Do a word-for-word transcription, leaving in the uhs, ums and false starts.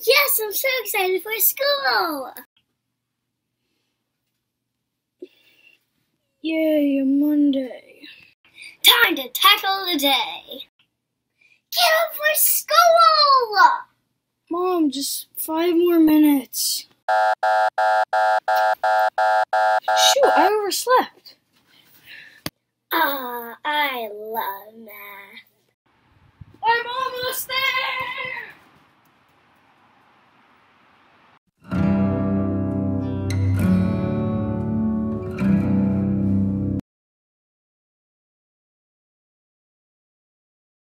Yes, I'm so excited for school! Yay, a Monday. Time to tackle the day. Get up for school! Mom, just five more minutes. Shoot, I overslept. Ah, I love math. I'm almost there!